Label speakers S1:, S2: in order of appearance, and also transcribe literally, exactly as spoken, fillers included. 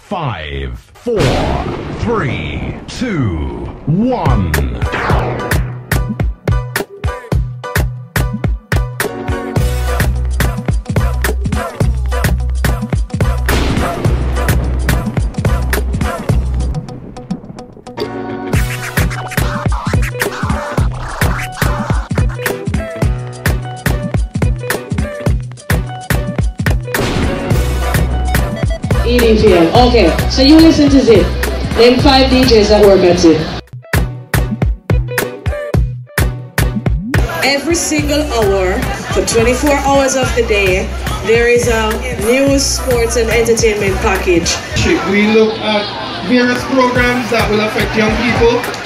S1: Five, four, three, two, one.
S2: E D field. Okay, so you listen to Zip. Name five D Js that work at Zip.
S3: Every single hour, for twenty-four hours of the day, there is a news, sports and entertainment package.
S4: We look at various programs that will affect young people.